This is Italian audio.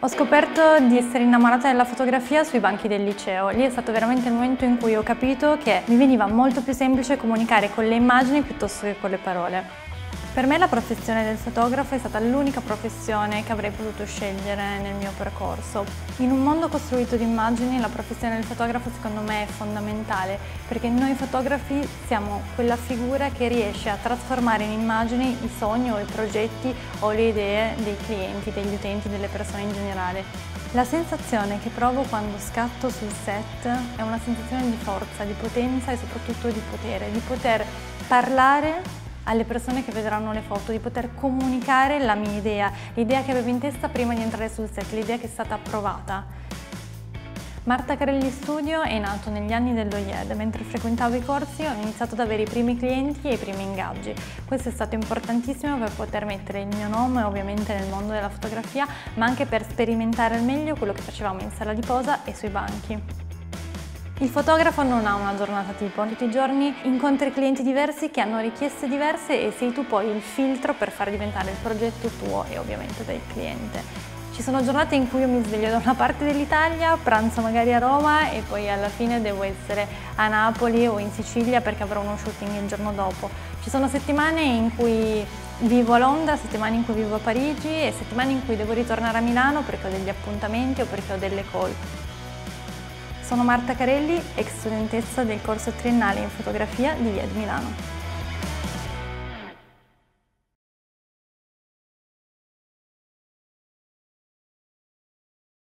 Ho scoperto di essere innamorata della fotografia sui banchi del liceo. Lì è stato veramente il momento in cui ho capito che mi veniva molto più semplice comunicare con le immagini piuttosto che con le parole. Per me la professione del fotografo è stata l'unica professione che avrei potuto scegliere nel mio percorso. In un mondo costruito di immagini la professione del fotografo secondo me è fondamentale, perché noi fotografi siamo quella figura che riesce a trasformare in immagini i sogni o i progetti o le idee dei clienti, degli utenti, delle persone in generale. La sensazione che provo quando scatto sul set è una sensazione di forza, di potenza e soprattutto di poter parlare alle persone che vedranno le foto, di poter comunicare la mia idea, l'idea che avevo in testa prima di entrare sul set, l'idea che è stata approvata. Marta Carelli Studio è nato negli anni dello IED. Mentre frequentavo i corsi ho iniziato ad avere i primi clienti e i primi ingaggi. Questo è stato importantissimo per poter mettere il mio nome ovviamente nel mondo della fotografia, ma anche per sperimentare al meglio quello che facevamo in sala di posa e sui banchi. Il fotografo non ha una giornata tipo, tutti i giorni incontri clienti diversi che hanno richieste diverse e sei tu poi il filtro per far diventare il progetto tuo e ovviamente del cliente. Ci sono giornate in cui io mi sveglio da una parte dell'Italia, pranzo magari a Roma e poi alla fine devo essere a Napoli o in Sicilia perché avrò uno shooting il giorno dopo. Ci sono settimane in cui vivo a Londra, settimane in cui vivo a Parigi e settimane in cui devo ritornare a Milano perché ho degli appuntamenti o perché ho delle call. Sono Marta Carelli, ex studentessa del corso triennale in fotografia di IED Milano.